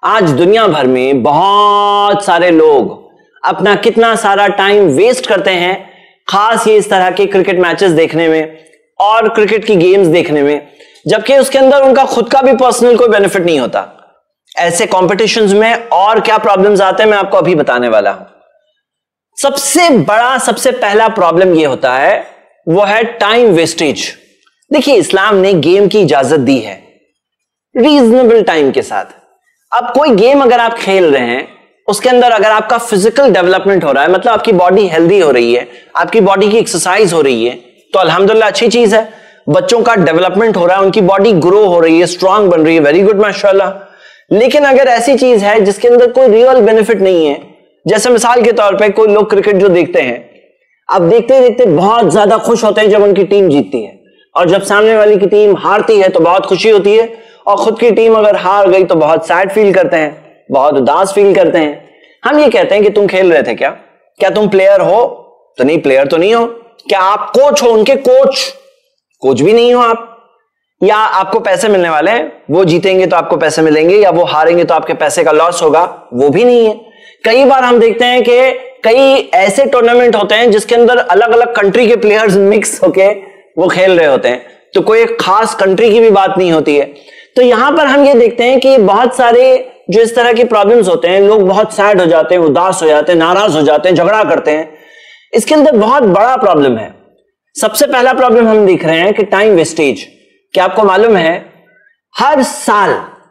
آج دنیا بھر میں بہت سارے لوگ اپنا کتنا سارا ٹائم ویسٹ کرتے ہیں خاص یہ اس طرح کے کرکٹ میچز دیکھنے میں اور کرکٹ کی گیمز دیکھنے میں، جبکہ اس کے اندر ان کا خود کا بھی پرسنل کوئی بینیفٹ نہیں ہوتا. ایسے کمپٹیشنز میں اور کیا پرابلمز آتے ہیں میں آپ کو ابھی بتانے والا ہوں. سب سے پہلا پرابلم یہ ہوتا ہے وہ ہے ٹائم ویسٹیج. دیکھیے اسلام نے گیم کی اجازت دی ہے ریزنیبل ٹائم کے ساتھ. اب کوئی گیم اگر آپ کھیل رہے ہیں اس کے اندر اگر آپ کا فزیکل ڈیولپمنٹ ہو رہا ہے، مطلب آپ کی باڈی ہیلدی ہو رہی ہے، آپ کی باڈی کی ایکسرسائز ہو رہی ہے، تو الحمدللہ اچھی چیز ہے. بچوں کا ڈیولپمنٹ ہو رہا ہے، ان کی باڈی گرو ہو رہی ہے، اسٹرانگ بن رہی ہے، ویری گڈ ماشاءاللہ. لیکن اگر ایسی چیز ہے جس کے اندر کوئی ریئل بینیفٹ نہیں ہے، جیسے مثال کے طور پہ کوئی لوگ کرکٹ جو دیکھتے ہیں، اب دیکھتے دیکھتے بہت زیادہ خوش ہوتے ہیں جب ان کی ٹیم جیتتی ہے، اور جب سامنے والی کی ٹیم ہارتی ہے تو بہت خوشی ہوتی ہے، اور خود کی ٹیم اگر ہار گئی تو بہت سیڈ فیل کرتے ہیں، بہت اداس فیل کرتے ہیں. ہم یہ کہتے ہیں کہ تم کھیل رہے تھے کیا تم پلیئر ہو؟ تو نہیں، پلیئر تو نہیں ہو. کیا آپ کوچ ہو؟ ان کے کوچ بھی نہیں ہو آپ. یا آپ کو پیسے ملنے والے ہیں، وہ جیتیں گے تو آپ کو پیسے ملیں گے، یا وہ ہاریں گے تو آپ کے پیسے کا لاس ہوگا، وہ بھی نہیں ہے. کئی بار ہم دیکھتے ہیں کہ کئی ایسے ٹورنامنٹ ہوتے ہیں جس کے اندر الگ الگ کنٹری کے پلیئرز مکس ہو کے وہ کھیل رہے ہوتے ہیں، تو کوئی ایک خاص کنٹری کی بھی بات نہیں ہوتی ہے. تو یہاں پر ہم یہ دیکھتے ہیں کہ بہت سارے جو اس طرح کی پرابلمز ہوتے ہیں، لوگ بہت سیڈ ہو جاتے ہیں، اداس ہو جاتے ہیں، ناراض ہو جاتے ہیں، جھگڑا کرتے ہیں. اس کے اندر بہت بڑا پرابلم ہے. سب سے پہلا پرابلم ہم دیکھ رہے ہیں کہ ٹائم ویسٹیج. کیا آپ کو معلوم ہے ہر سال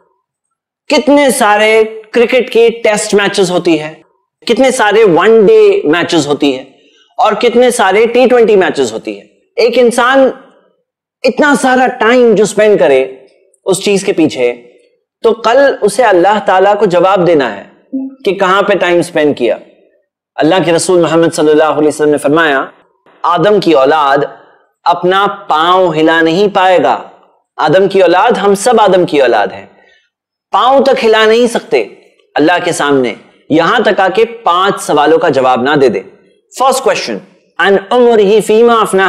کتنے سارے کرکٹ کے ٹیسٹ میچز ہوتی ہے، کتنے سارے ون ڈے میچز ہوتی ہے، اور کتنے سارے T20 میچز ہوتی ہے؟ ایک انسان اتنا سارا ٹائم جو سپینڈ کرے اس چیز کے پیچھے، تو کل اسے اللہ تعالیٰ کو جواب دینا ہے کہ کہاں پہ ٹائم سپینڈ کیا. اللہ کے رسول محمد صلی اللہ علیہ وسلم نے فرمایا آدم کی اولاد اپنا پاؤں ہلا نہیں پائے گا. آدم کی اولاد، ہم سب آدم کی اولاد ہیں، پاؤں تک ہلا نہیں سکتے اللہ کے سامنے یہاں تک آ کے 5 سوالوں کا جواب نہ دے دے. فرسٹ کوشچن، ان عمرہ فیما افنہ،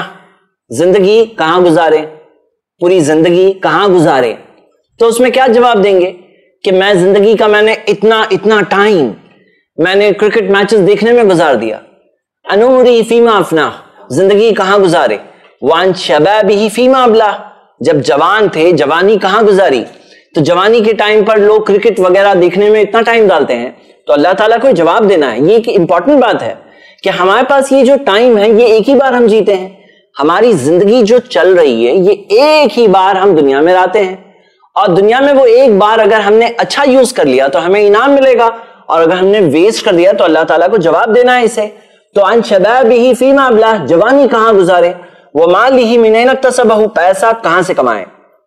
زندگی کہاں گزارے، پوری زندگی کہاں گزارے. تو اس میں کیا جواب دیں گے کہ میں زندگی کا میں نے اتنا ٹائم میں نے کرکٹ میچز دیکھنے میں گزار دیا. ان عمرہ فیما افنہ، زندگی کہاں گزارے. وان شبابہ فیما ابلہ، جب جوان تھے جوانی کہاں گزاری. تو جوانی کے ٹائم پر لوگ کرکٹ وغیرہ دیکھنے میں اتنا ٹائم ڈالتے ہیں، تو اللہ تعالیٰ کو جواب دینا ہے. یہ ایک امپورٹنٹ بات ہے کہ ہمارے پاس یہ جو ٹائم ہے یہ ایک ہی بار ہم جیتے ہیں. ہماری زندگی جو چل رہی ہے یہ ایک ہی بار ہم دنیا میں آتے ہیں، اور دنیا میں وہ ایک بار اگر ہم نے اچھا یوز کر لیا تو ہمیں انعام ملے گا، اور اگر ہم نے ویسٹ کر دیا تو اللہ تعالیٰ کو جواب دینا ہے اسے. تو ان شبابہ فیما ابلہ، جوانی کہاں گزارے. ومالہ من این اکتسبہ، پیسہ کہاں سے کمائے،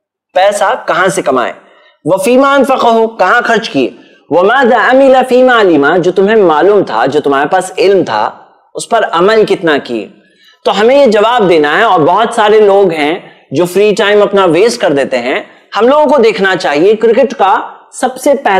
پیسہ کہاں سے کمائے. وفیما انفقہ، کہاں خرچ کیے. وماذا عمل فیما علم، جو تمہیں معلوم تھا، جو تمہارے پاس علم تھا اس پر عمل کتنا کیے. تو ہمیں یہ جواب دینا ہے. اور بہت سارے لوگ ہیں جو فری ٹائم اپنا ویسٹ کر دیتے ہیں. ہم لوگوں کو دیکھنا چاہیے کرکٹ کا سب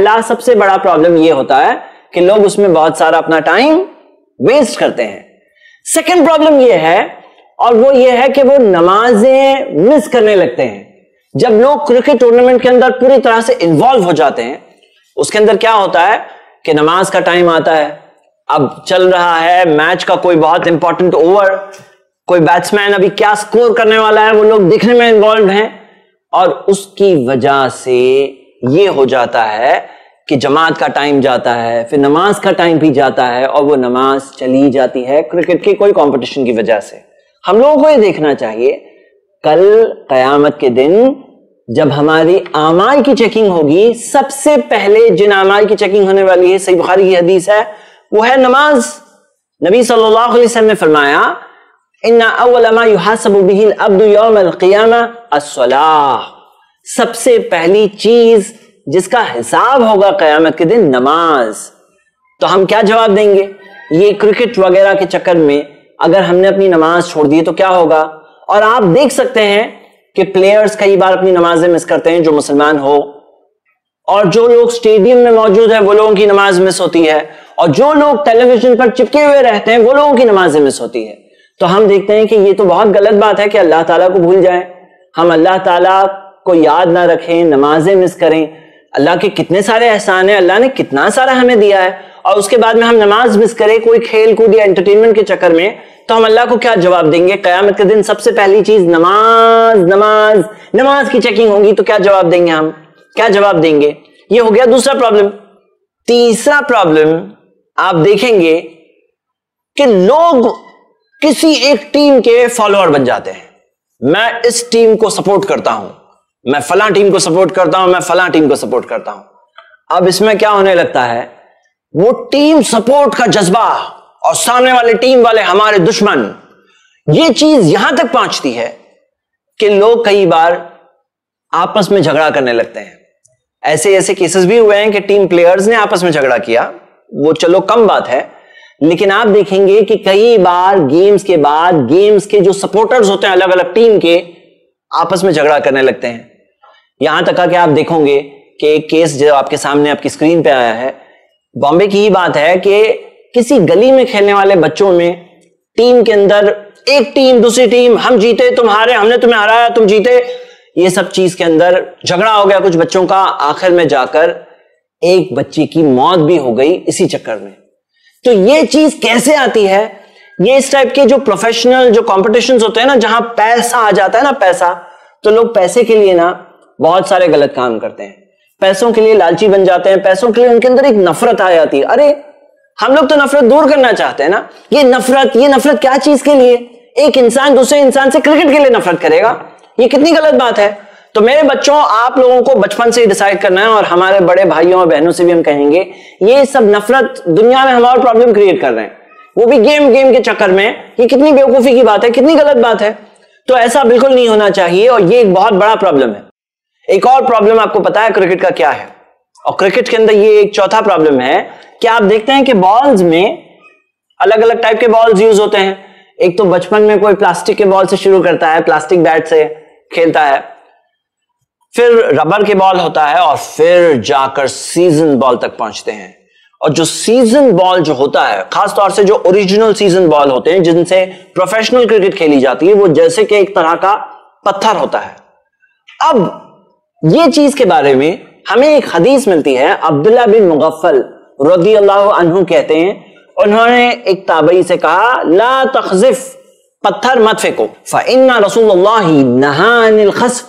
سے بڑا پرابلم یہ ہوتا ہے کہ لوگ اس میں بہت سارا اپنا ٹائم ویسٹ کرتے ہیں. سیکنڈ پرابلم یہ ہے، اور وہ یہ ہے کہ وہ نمازیں مس کرنے لگتے ہیں. جب لوگ کرکٹ ٹورنامنٹ کے اندر پوری طرح سے انوالو ہو جاتے ہیں، اس کے اندر کیا ہوتا ہے کہ نماز کا ٹائم آتا ہے، اب چل رہا ہے میچ کا کوئی بہت امپورٹنٹ اوور، کوئی بیٹسمین ابھی کیا سکور کرنے والا ہے، وہ لوگ دیکھنے میں انوالوڈ ہیں، اور اس کی وجہ سے یہ ہو جاتا ہے کہ جماعت کا ٹائم جاتا ہے، پھر نماز کا ٹائم بھی جاتا ہے، اور وہ نماز چلی جاتی ہے کرکٹ کی کوئی کمپٹیشن کی وجہ سے. ہم لوگوں کو یہ دیکھنا چاہیے کل قیامت کے دن جب ہماری اعمال کی چیکنگ ہوگی، سب سے پہلے جن اعمال کی چیکنگ ہونے والی ہے، صحیح بخاری کی حدیث ہے، وہ ہے نماز. نبی صلی اللہ علیہ وسلم نے فرمایا ان اول ما يحاسب به العبد يوم القیامہ الصلاۃ، سب سے پہلی چیز جس کا حساب ہوگا قیامت کے دن نماز. تو ہم کیا جواب دیں گے؟ یہ کرکٹ وغیرہ کے چکر میں اگر ہم نے اپنی نماز چھوڑ دی تو کیا ہوگا. اور آپ دیکھ سکتے ہیں کہ پلیئرز کئی بار اپنی نمازیں مس کرتے ہیں جو مسلمان ہو، اور جو لوگ اسٹیڈیم میں موجود ہیں وہ لوگوں کی نماز مس ہوتی ہے، اور جو لوگ ٹیلی ویژن پر چپکے ہوئے رہتے ہیں وہ لوگوں کی نمازیں مس ہوتی ہے. تو ہم دیکھتے ہیں کہ یہ تو بہت غلط بات ہے کہ اللہ تعالیٰ کو بھول جائیں، ہم اللہ تعالیٰ کو یاد نہ رکھیں، نمازیں مس کریں. اللہ کے کتنے سارے احسان ہیں, اللہ نے کتنا سارا ہمیں دیا ہے, اور اس کے بعد میں ہم نماز مس کریں کوئی کھیل کود یا انٹرٹینمنٹ کے چکر میں, تو ہم اللہ کو کیا جواب دیں گے؟ قیامت کے دن سب سے پہلی چیز نماز نماز نماز کی چیکنگ ہوگی, تو کیا جواب دیں گے ہم؟ کیا جواب دیں گے؟ یہ ہو گیا دوسرا پرابلم. تیسرا پرابلم آپ دیکھیں گے کہ لوگ کسی ایک ٹیم کے فالوور بن جاتے ہیں. میں اس ٹیم کو سپورٹ کرتا ہوں, میں فلاں ٹیم کو سپورٹ کرتا ہوں, میں فلاں ٹیم کو سپورٹ کرتا ہوں. اب اس میں کیا ہونے لگتا ہے, وہ ٹیم سپورٹ کا جذبہ اور سامنے والے ٹیم والے ہمارے دشمن, یہ چیز یہاں تک پہنچتی ہے کہ لوگ کئی بار آپس میں جھگڑا کرنے لگتے ہیں. ایسے کیسز بھی ہوئے ہیں کہ ٹیم پلیئرز نے آپس میں جھگڑا کیا, وہ چلو کم بات ہے, لیکن آپ دیکھیں گے کہ کئی بار گیمز کے بعد گیمز کے جو سپورٹرز ہوتے ہیں الگ الگ ٹیم کے, آپس میں جھگڑا کرنے لگتے ہیں. یہاں تک کہ آپ دیکھو گے کہ ایک کیس جو آپ کے سامنے آپ کی اسکرین پہ آیا ہے, بامبے کی ہی بات ہے کہ کسی گلی میں کھیلنے والے بچوں میں ٹیم کے اندر ایک ٹیم دوسری ٹیم, ہم جیتے تم ہارے, ہم نے تمہیں ہرایا تم جیتے, یہ سب چیز کے اندر جھگڑا ہو گیا کچھ بچوں کا. آخر میں جا کر ایک بچے کی موت بھی ہو گئی اسی چکر میں. تو یہ چیز کیسے آتی ہے؟ یہ اس ٹائپ کے جو پروفیشنل جو کمپٹیشنز ہوتے ہیں نا, جہاں پیسہ آ جاتا ہے نا, پیسہ, تو لوگ پیسے کے لیے نا بہت سارے غلط کام کرتے ہیں. پیسوں کے لیے لالچی بن جاتے ہیں, پیسوں کے لیے ان کے اندر ایک نفرت آ جاتی ہے. ارے ہم لوگ تو نفرت دور کرنا چاہتے ہیں نا. یہ نفرت کیا چیز کے لیے؟ ایک انسان دوسرے انسان سے کرکٹ کے لیے نفرت کرے گا, یہ کتنی غلط بات ہے. تو میرے بچوں, آپ لوگوں کو بچپن سے ہی ڈیسائیڈ کرنا ہے, اور ہمارے بڑے بھائیوں اور بہنوں سے بھی ہم کہیں گے, یہ سب نفرت دنیا میں ہمارا پرابلم کریٹ کر رہے ہیں, وہ بھی گیم کے چکر میں. یہ کتنی بیوقوفی کی بات ہے, کتنی غلط بات ہے. تو ایسا بالکل نہیں ہونا چاہیے, اور یہ ایک بہت بڑا پرابلم ہے. ایک اور پرابلم آپ کو پتا ہے کرکٹ کا کیا ہے, اور کرکٹ کے اندر یہ ایک چوتھا پرابلم ہے کہ آپ دیکھتے ہیں کہ بالز میں الگ الگ ٹائپ کے بالز یوز ہوتے ہیں. ایک تو بچپن میں کوئی پلاسٹک کے بال سے شروع کرتا ہے, پلاسٹک بیٹ سے کھیلتا ہے, پھر ربر کے بال ہوتا ہے, اور پھر جا کر سیزن بال تک پہنچتے ہیں. اور جو سیزن بال جو ہوتا ہے, خاص طور سے جو اوریجنل سیزن بال ہوتے ہیں جن سے پروفیشنل کرکٹ کھیلی جاتی ہے, وہ جیسے کہ ایک طرح کا پتھر ہوتا ہے. اب یہ چیز کے بارے میں ہمیں ایک حدیث ملتی ہے. عبداللہ بن مغفل رضی اللہ عنہ کہتے ہیں, انہوں نے ایک تابعی سے کہا, لا تخذف, پتھر مت پھینکو, فإن رسول اللہ نہى عن الخسف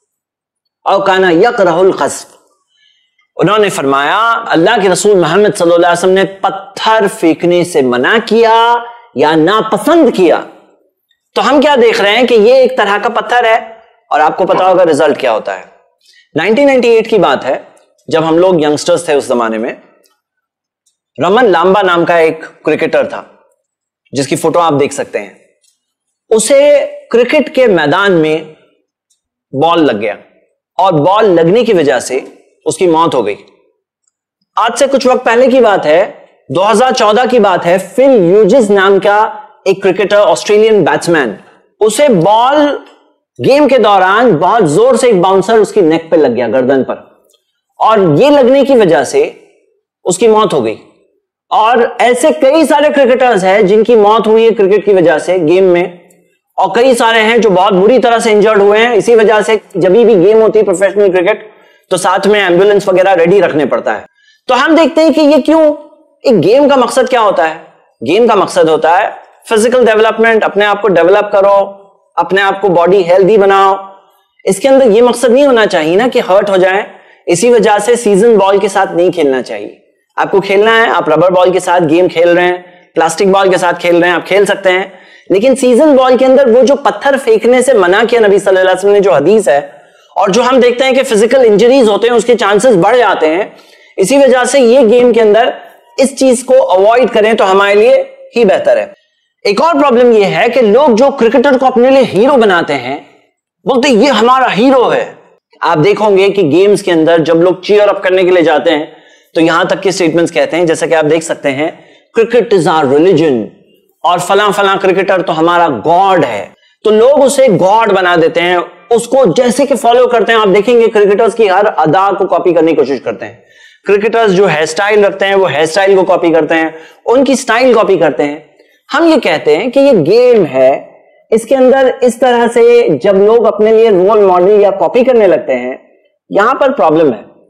او کان یکرہ الخسف. انہوں نے فرمایا اللہ کے رسول محمد صلی اللہ علیہ وسلم نے پتھر پھینکنے سے منع کیا یا ناپسند کیا. تو ہم کیا دیکھ رہے ہیں کہ یہ ایک طرح کا پتھر ہے, اور آپ کو پتا ہوگا رزلٹ کیا ہوتا ہے. 1998 کی بات ہے, جب ہم لوگ ینگسٹرز تھے اس زمانے میں, رمن لامبا نام کا ایک کرکٹر تھا جس کی فوٹو آپ دیکھ سکتے ہیں. اسے کرکٹ کے میدان میں بال لگ گیا, اور بال لگنے کی وجہ سے اس کی موت ہو گئی. آج سے کچھ وقت پہلے کی بات ہے, 2014 کی بات ہے, فل ہیوجز نام کا ایک کرکٹر, آسٹریلین بیٹسمین, اسے بال گیم کے دوران بہت زور سے ایک باؤنسر اس کی نیک پہ لگ گیا, گردن پر, اور یہ لگنے کی وجہ سے اس کی موت ہو گئی. اور ایسے کئی سارے کرکٹرز ہیں جن کی موت ہوئی ہے کرکٹ کی وجہ سے گیم میں, اور کئی سارے ہیں جو بہت بری طرح سے انجرڈ ہوئے ہیں. اسی وجہ سے جب بھی گیم ہوتی ہے پروفیشنل کرکٹ, تو ساتھ میں ایمبولینس وغیرہ ریڈی رکھنے پڑتا ہے. تو ہم دیکھتے ہیں کہ یہ کیوں, ایک گیم کا مقصد کیا ہوتا ہے؟ گیم کا مقصد ہوتا ہے فزیکل ڈیولپمنٹ, اپنے آپ کو ڈیولپ کرو, اپنے آپ کو باڈی ہیلدی بناؤ. اس کے اندر یہ مقصد نہیں ہونا چاہیے نا کہ ہرٹ ہو جائیں. اسی وجہ سے سیزن بال کے ساتھ نہیں کھیلنا چاہیے. آپ کو کھیلنا ہے, آپ ربر بال کے ساتھ گیم کھیل رہے ہیں, پلاسٹک بال کے ساتھ کھیل رہے ہیں, آپ کھیل سکتے ہیں, لیکن سیزن بال کے اندر وہ جو پتھر پھینکنے سے منع کیا نبی صلی اللہ علیہ وسلم نے, جو حدیث ہے, اور جو ہم دیکھتے ہیں کہ فزیکل انجریز ہوتے ہیں اس کے چانسز بڑھ جاتے ہیں, اسی وجہ سے یہ گیم کے اندر اس چیز کو اوائڈ کریں تو ہمارے لیے ہی بہتر ہے. ایک اور پرابلم یہ ہے کہ لوگ جو کرکٹر کو اپنے لیے ہیرو بناتے ہیں, بولتے یہ ہمارا ہیرو ہے. آپ دیکھو گے کہ گیمز کے اندر جب لوگ چیئر اپ کرنے کے لیے جاتے ہیں تو یہاں تک کے سٹیٹمنٹس کہتے ہیں, جیسا کہ آپ دیکھ سکتے ہیں, کرکٹ از آور ریلیجن, اور فلاں فلاں کرکٹر تو ہمارا گاڈ ہے. تو لوگ اسے گاڈ بنا دیتے ہیں, اس کو جیسے کہ فالو کرتے ہیں. آپ دیکھیں گے کرکٹرز کی ہر ادا کو کاپی کرنے کی کوشش کرتے ہیں. کرکٹرز جو ہیئر سٹائل رکھتے ہیں وہ ہیئر سٹائل کو کاپی کرتے ہیں, ان کی سٹائل کاپی کرتے ہیں. ہم یہ کہتے ہیں کہ یہ گیم ہے, اس کے اندر اس طرح سے جب لوگ اپنے لیے رول ماڈل یا کاپی کرنے لگتے ہیں, یہاں پر پرابلم ہے.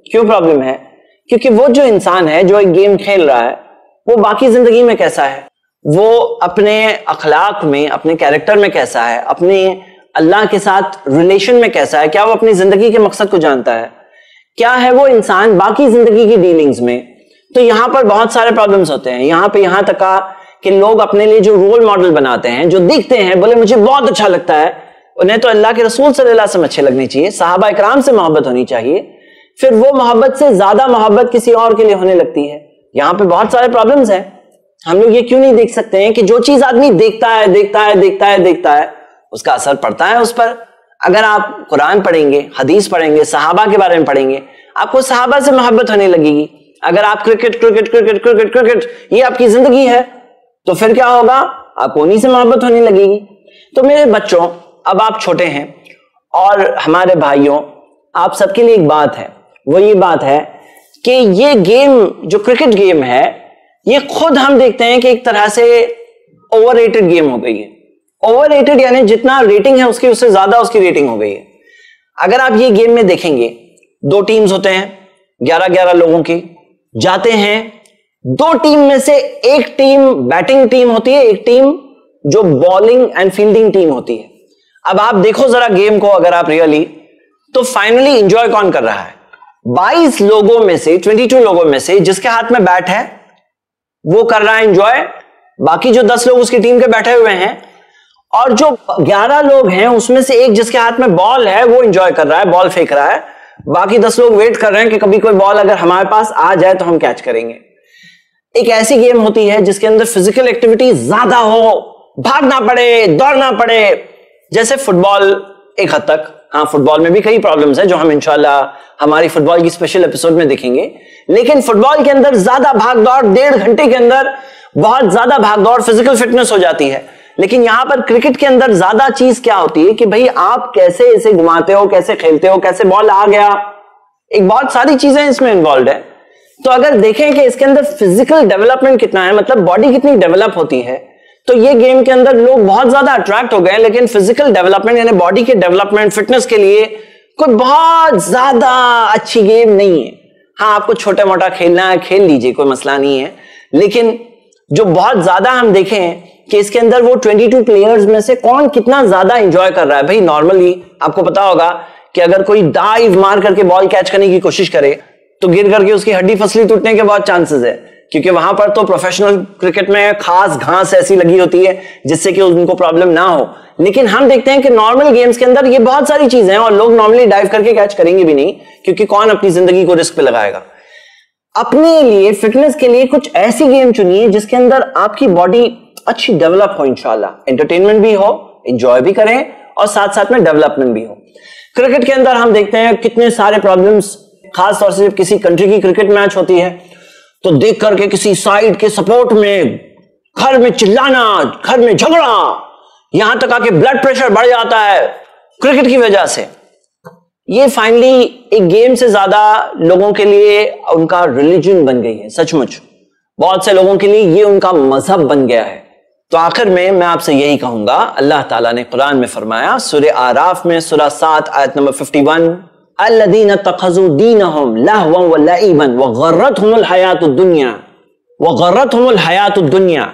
کیوں پرابلم ہے؟ کیونکہ وہ جو انسان ہے جو ایک گیم کھیل رہا ہے وہ باقی زندگی میں کیسا ہے، وہ اپنے اخلاق میں، اپنے کیریکٹر میں کیسا ہے، اپنے اللہ کے ساتھ ریلیشن میں کیسا ہے، کیا وہ اپنی زندگی کے مقصد کو جانتا ہے، کیا ہے وہ انسان باقی زندگی کی ڈیلنگز میں. تو یہاں پر بہت سارے پرابلمز ہوتے ہیں. یہاں تک کہ لوگ اپنے لیے جو رول ماڈل بناتے ہیں، جو دیکھتے ہیں بولے مجھے بہت اچھا لگتا ہے، انہیں تو اللہ کے رسول صلی اللہ علیہ وسلم اچھے لگنے چاہیے، صحابہ اکرام سے محبت ہونی چاہیے، پھر وہ محبت سے زیادہ محبت کسی اور کے لیے ہونے لگتی ہے. یہاں پہ بہت سارے پرابلمز ہیں. ہم لوگ یہ کیوں نہیں دیکھ سکتے ہیں کہ جو چیز آدمی دیکھتا ہے اس کا اثر پڑتا ہے اس پر. اگر آپ قرآن پڑھیں گے، حدیث پڑھیں گے، صحابہ کے بارے میں پڑھیں گے، آپ کو صحابہ سے محبت ہونے لگے گی. اگر آپ کرکٹ یہ آپ کی زندگی ہے تو پھر کیا ہوگا؟ آپ کو انہی سے محبت ہونے لگے گی. تو میرے بچوں، اب آپ چھوٹے ہیں اور ہمارے بھائیوں، آپ سب کے لیے ایک بات ہے، وہ یہ بات ہے کہ یہ گیم جو کرکٹ گیم ہے یہ خود ہم دیکھتے ہیں کہ ایک طرح سے اوور ریٹڈ گیم ہو گئی ہے. اوور ریٹڈ یعنی جتنا ریٹنگ ہے اس سے زیادہ اس کی ریٹنگ ہو گئی ہے. اگر آپ یہ گیم میں دیکھیں گے، 2 ٹیمز ہوتے ہیں 11 لوگوں کی، جاتے ہیں 2 ٹیم میں سے ایک ٹیم بیٹنگ ٹیم ہوتی ہے، ایک ٹیم جو بالنگ اینڈ فیلڈنگ ٹیم ہوتی ہے. اب آپ دیکھو ذرا گیم کو، اگر آپ ریئلی، تو فائنلی انجوائے کون کر رہا ہے؟ 22 لوگوں میں سے 22 لوگوں میں سے جس کے ہاتھ میں بیٹ ہے وہ کر رہا ہے انجوائے. باقی جو 10 لوگ اس کی ٹیم کے بیٹھے ہوئے ہیں، اور جو 11 لوگ ہیں اس میں سے ایک جس کے ہاتھ میں بال ہے وہ انجوائے کر رہا ہے، بال پھینک رہا ہے. باقی 10 لوگ ویٹ کر رہے ہیں کہ کبھی کوئی بال اگر ہمارے پاس آ جائے تو ہم کیچ کریں گے. ایک ایسی گیم ہوتی ہے جس کے اندر فزیکل ایکٹیویٹی زیادہ ہو، بھاگنا پڑے، دوڑنا پڑے، جیسے فٹ بال ایک حد تک. ہاں، فٹ بال میں بھی کئی پرابلمز ہیں جو ہم انشاءاللہ ہماری فٹ بال کی اسپیشل ایپیسوڈ میں دیکھیں گے. لیکن فٹ بال کے اندر زیادہ بھاگ دوڑ، 1.5 گھنٹے کے اندر بہت زیادہ بھاگ دوڑ، فزیکل فٹنس ہو جاتی ہے. لیکن یہاں پر کرکٹ کے اندر زیادہ چیز کیا ہوتی ہے کہ بھئی آپ کیسے اسے گھماتے ہو، کیسے کھیلتے ہو، کیسے بال آ گیا، ایک بہت ساری چیزیں اس میں انوالوڈ ہے. تو اگر دیکھیں کہ اس کے اندر فزیکل ڈیولپمنٹ کتنا ہے، مطلب باڈی کتنی ڈیولپ ہوتی ہے، تو یہ گیم کے اندر لوگ بہت زیادہ اٹریکٹ ہو گئے. لیکن فزیکل ڈیولپمنٹ یعنی باڈی کے ڈیولپمنٹ، فٹنس کے لیے کوئی بہت زیادہ اچھی گیم نہیں ہے. ہاں، آپ کو چھوٹا موٹا کھیلنا ہے کھیل لیجئے، کوئی مسئلہ نہیں ہے. لیکن جو بہت زیادہ ہم دیکھیں کہ اس کے اندر وہ 22 پلیئرز میں سے کون کتنا زیادہ انجوائے کر رہا ہے. بھائی نارملی آپ کو پتا ہوگا کہ اگر کوئی ڈائیو مار کر کے بال کیچ کرنے کی کوشش کرے تو گر کر کے اس کی ہڈی پسلی ٹوٹنے کے بہت چانسز ہے، کیونکہ وہاں پر تو پروفیشنل کرکٹ میں خاص گھاس ایسی لگی ہوتی ہے جس سے کہ ان کو پرابلم نہ ہو. لیکن ہم دیکھتے ہیں کہ نارمل گیمز کے اندر یہ بہت ساری چیزیں ہیں اور لوگ نارملی ڈائیو کر کے کیچ کریں گے بھی نہیں، کیونکہ کون اپنی زندگی کو رسک پہ لگائے گا. اپنے لیے فٹنس کے لیے کچھ ایسی گیم چنیے جس کے اندر آپ کی باڈی اچھی ڈیولپ ہو، انشاءاللہ انٹرٹینمنٹ بھی ہو، انجوائے بھی کریں اور ساتھ ساتھ میں ڈیولپمنٹ بھی ہو. کرکٹ کے اندر ہم دیکھتے ہیں کتنے سارے پرابلمز، خاص طور سے جب کسی کنٹری کی کرکٹ میچ ہوتی ہے تو دیکھ کر کے کسی سائیڈ کے سپورٹ میں گھر میں چلانا، گھر میں جھگڑا، یہاں تک آ کے بلڈ پریشر بڑھ جاتا ہے کرکٹ کی وجہ سے. یہ فائنلی ایک گیم سے زیادہ لوگوں کے لیے ان کا ریلیجن بن گئی ہے. سچ مچ بہت سے لوگوں کے لیے یہ ان کا مذہب بن گیا ہے. تو آخر میں آپ سے یہی کہوں گا، اللہ تعالیٰ نے قرآن میں فرمایا سورہ آراف میں سورہ 7 آیت نمبر 51، الذین اتخذوا دینہم لہوا ولعبا وغرتہم الحیات الدنیا، وغرتہم الحیات الدنیا،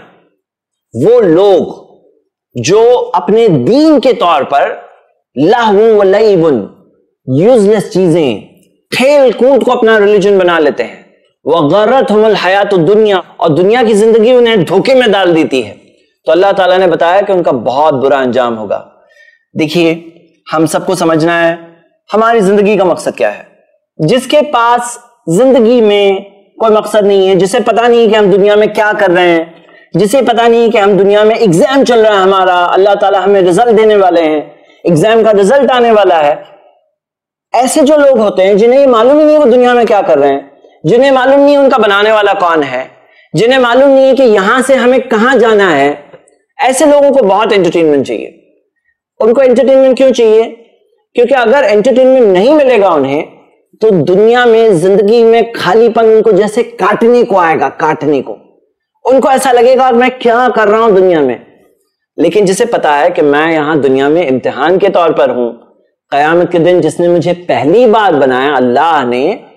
وہ لوگ جو اپنے دین کے طور پر لہو ولعب، یوزلیس چیزیں، کھیل کود کو اپنا ریلیجن بنا لیتے ہیں، وغرتہم الحیات الدنیا، اور دنیا کی زندگی انہیں دھوکے میں ڈال دیتی ہے، تو اللہ تعالیٰ نے بتایا کہ ان کا بہت برا انجام ہوگا. دیکھیے، ہم سب کو سمجھنا ہے ہماری زندگی کا مقصد کیا ہے. جس کے پاس زندگی میں کوئی مقصد نہیں ہے، جسے پتا نہیں کہ ہم دنیا میں کیا کر رہے ہیں، جسے پتا نہیں کہ ہم دنیا میں ایگزام چل رہا ہے ہمارا، اللہ تعالیٰ ہمیں رزلٹ دینے والے ہیں، ایگزام کا رزلٹ آنے والا ہے، ایسے جو لوگ ہوتے ہیں جنہیں معلوم ہی نہیں وہ دنیا میں کیا کر رہے ہیں، جنہیں معلوم نہیں ان کا بنانے والا کون ہے، جنہیں معلوم نہیں ہے کہ یہاں سے ہمیں کہاں جانا ہے، ایسے لوگوں کو بہت انٹرٹینمنٹ چاہیے. ان کو انٹرٹینمنٹ کیوں چاہیے؟ کیونکہ اگر انٹرٹینمنٹ نہیں ملے گا انہیں تو دنیا میں زندگی میں خالی پن ان کو جیسے کاٹنے کو آئے گا، کاٹنے کو. ان کو ایسا لگے گا میں کیا کر رہا ہوں دنیا میں. لیکن جسے پتا ہے کہ میں یہاں دنیا میں امتحان کے طور پر ہوں، قیامت کے دن جس نے مجھے پہلی بار بنایا اللہ نے،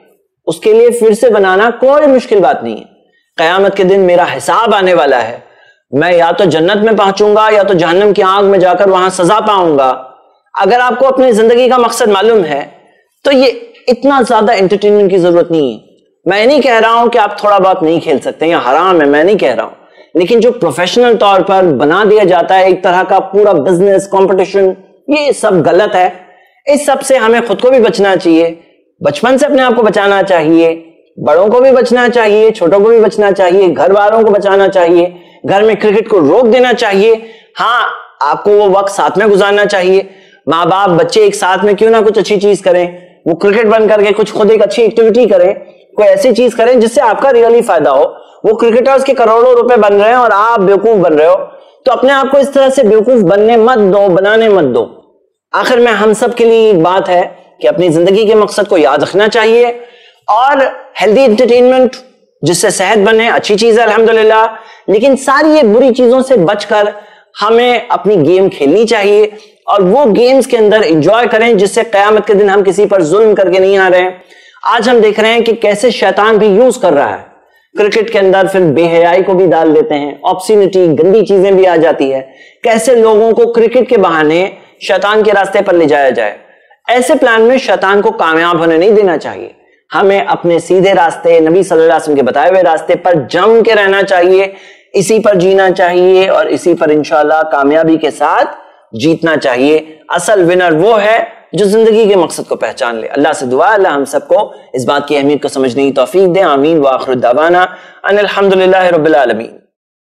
اس کے لیے پھر سے بنانا کوئی مشکل بات نہیں ہے. قیامت کے دن میرا حساب آنے والا ہے, میں یا تو جنت میں پہنچوں گا یا تو جہنم کی آگ میں جا کر وہاں سزا پاؤں گا. اگر آپ کو اپنی زندگی کا مقصد معلوم ہے تو یہ اتنا زیادہ انٹرٹینمنٹ کی ضرورت نہیں ہے. میں نہیں کہہ رہا ہوں کہ آپ تھوڑا بہت نہیں کھیل سکتے یا حرام ہے, میں نہیں کہہ رہا ہوں, لیکن جو پروفیشنل طور پر بنا دیا جاتا ہے ایک طرح کا پورا بزنس کمپٹیشن, یہ سب غلط ہے. اس سب سے ہمیں خود کو بھی بچنا چاہیے, بچپن سے اپنے آپ کو بچانا چاہیے, بڑوں کو بھی بچنا چاہیے, چھوٹوں کو بھی بچنا چاہیے, گھر والوں کو بچانا چاہیے, گھر میں کرکٹ کو روک دینا چاہیے. ہاں آپ کو وہ وقت ساتھ میں گزارنا چاہیے. ماں باپ بچے ایک ساتھ میں کیوں نہ کچھ اچھی چیز کریں, وہ کرکٹ بند کر کے کچھ خود ایک اچھی ایکٹیویٹی کریں, کوئی ایسی چیز کریں جس سے آپ کا ریئلی فائدہ ہو. وہ کرکٹرز کے کروڑوں روپے بن رہے ہیں اور آپ بیوقوف بن رہے ہو, تو اپنے آپ کو اس طرح سے بیوقوف بننے مت دو, بنانے مت دو. آخر میں ہم سب کے لیے ایک بات ہے کہ اپنی زندگی کے مقصد کو یاد رکھنا چاہیے, اور ہیلدی انٹرٹینمنٹ جس سے صحت بنے اچھی چیز ہے الحمدللہ, لیکن ساری یہ بری چیزوں سے بچ کر ہمیں اپنی گیم کھیلنی چاہیے, اور وہ گیمز کے اندر انجوائے کریں جس سے قیامت کے دن ہم کسی پر ظلم کر کے نہیں آ رہے ہیں. آج ہم دیکھ رہے ہیں کہ کیسے شیطان بھی یوز کر رہا ہے کرکٹ کے اندر, پھر بے حیائی کو بھی ڈال دیتے ہیں, آبسینٹی گندی چیزیں بھی آ جاتی ہے. کیسے لوگوں کو کرکٹ کے بہانے شیطان کے راستے پر لے جایا جائے. ایسے پلان میں شیطان کو کامیاب ہونے نہیں دینا چاہیے. ہمیں اپنے سیدھے راستے, نبی صلی اللہ علیہ وسلم کے بتائے ہوئے راستے پر جم کے رہنا چاہیے, اسی پر جینا چاہیے, اور اسی پر انشاءاللہ کامیابی کے ساتھ جیتنا چاہیے. اصل ونر وہ ہے جو زندگی کے مقصد کو پہچان لے. اللہ سے دعا اللہ ہم سب کو اس بات کی اہمیت کو سمجھنے کی توفیق دے. آمین وآخر دعوانا ان الحمدللہ رب العالمین.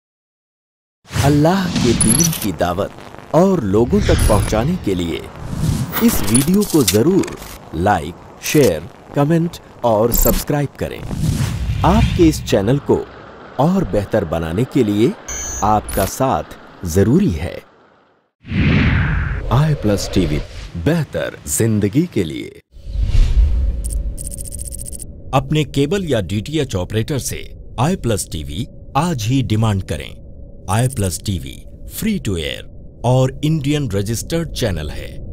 اللہ کے دین کی دعوت اور لوگوں تک پہنچانے کے لیے اس ویڈیو کو ضرور لائک, شیئر, کمنٹ اور سبسکرائب کریں. آپ کے اس چینل کو اور بہتر بنانے کے لیے آپ کا ساتھ ضروری ہے. i+TV بہتر زندگی کے لیے. اپنے کیبل یا DTH آپریٹر سے i+TV آج ہی ڈیمانڈ کریں. i+TV فری ٹو ایئر اور انڈین رجسٹرڈ چینل ہے.